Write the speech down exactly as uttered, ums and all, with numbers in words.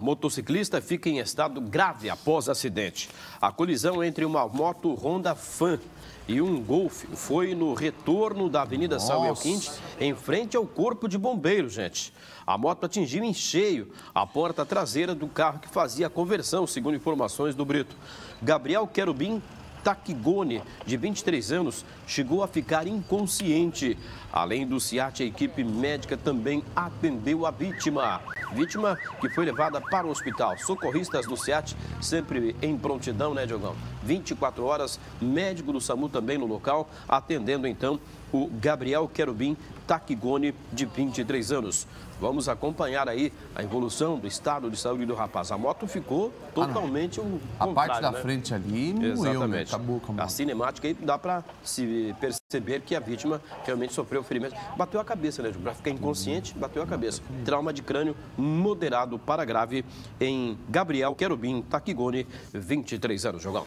Motociclista fica em estado grave após acidente. A colisão entre uma moto Honda Fan e um Golf foi no retorno da Avenida Samuel Quinte, em frente ao Corpo de Bombeiros, gente. A moto atingiu em cheio a porta traseira do carro que fazia a conversão, segundo informações do Brito. Gabriel Querubim Tacigoni, de vinte e três anos, chegou a ficar inconsciente. Além do SEAT, a equipe médica também atendeu a vítima. Vítima que foi levada para o hospital. Socorristas do SEAT sempre em prontidão, né, Diogão? vinte e quatro horas, médico do SAMU também no local, atendendo então o Gabriel Querubim Tacigoni, de vinte e três anos. Vamos acompanhar aí a evolução do estado de saúde do rapaz. A moto ficou totalmente um A parte da né? frente ali moeu, Exatamente. né? Acabou com a moto. A cinemática aí dá para se perceber que a vítima realmente sofreu ferimento. Bateu a cabeça, né, para ficar inconsciente, bateu a cabeça. Trauma de crânio moderado para grave em Gabriel Querubim Tacigoni, vinte e três anos, Jogão.